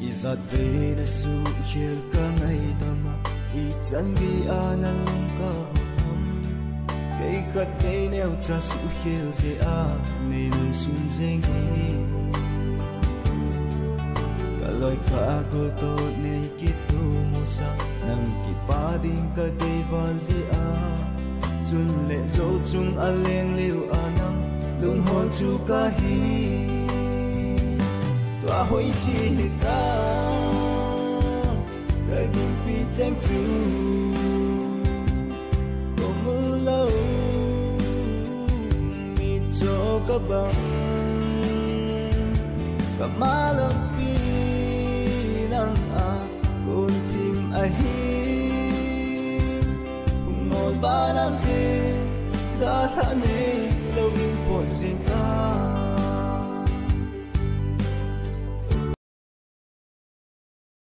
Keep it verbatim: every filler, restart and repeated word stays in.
giọt về đã su chiều cả ngày tâm ý chân ghi an lòng cả hầm cây khát cây neo cha su chiều dễ à nên xuân dễ đi cả lời cả cô tốt này kít tu mô sa nằm kít ba đinh cả đây van dễ à chun lệ dấu chung a leng liu a nang lung hồn chu cả hi tòa hối chi ta đời đừng bị tranh chu có mưa lâu mịt cho các bạn cả má lòng pi nang à con tim ai cùng ngồi ba năm thế đã thà nên lâu in buồn xin